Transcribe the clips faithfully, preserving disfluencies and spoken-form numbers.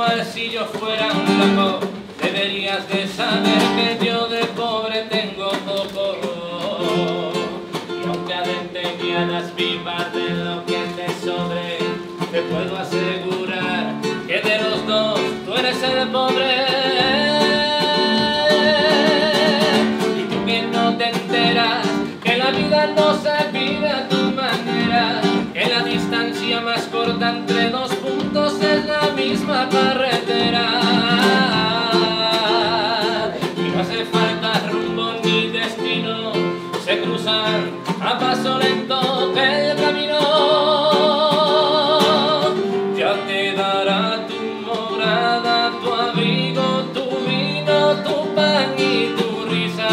cual si yo fuera un loco. Deberías de saber que yo de pobre tengo poco. Y aunque adentro quieras vivir de lo que te sobre, te puedo asegurar que de los dos tú eres el pobre. Y tú que no te enteras que la vida no se vive a tu manera, que la distancia más corta entre dos puntos es la misma carretera. Y no hace falta rumbo ni destino, se cruzan a paso lento el camino. Ya te dará tu morada, tu abrigo, tu vino, tu pan y tu risa.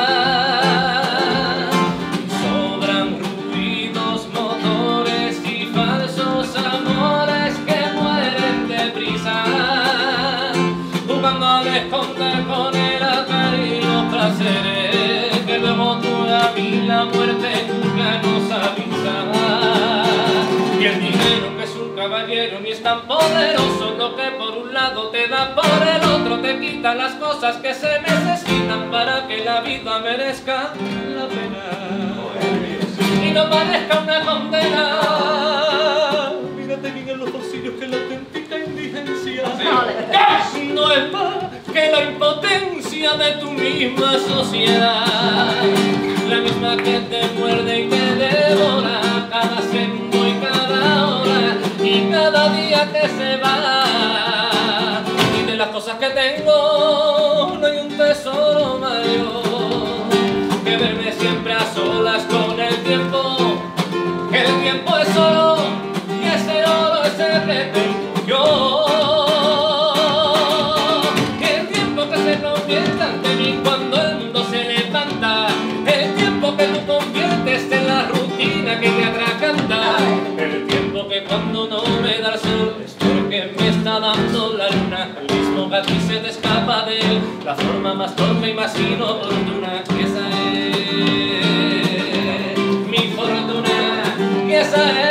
Sobran ruidos, motores y falsos amores que mueren deprisa, jugando a esconder con el azar y los placeres que luego tú a mí la muerte nunca nos avisa. Y el dinero que es un caballero ni es tan poderoso, lo que por un lado te da, por el otro te quita las cosas que se necesitan para que la vida merezca la pena y no parezca una condena. Mírate bien en los bolsillos que la auténtica indigencia no es más que la impotencia de tu misma sociedad, la misma que te muerde y te devora cada segundo y cada hora y cada día que se va. Y de las cosas que tengo no hay un tesoro mayor que verme siempre a solas con el tiempo, que el tiempo es oro y ese oro es el que tengo yo. Ante mí cuando el mundo se levanta, el tiempo que tú conviertes en la rutina que te atraganta, el tiempo que cuando no me da el sol es porque me está dando la luna, el mismo que a ti se te escapa de él, la forma más torpe y más inoportuna, que esa es mi fortuna, que esa es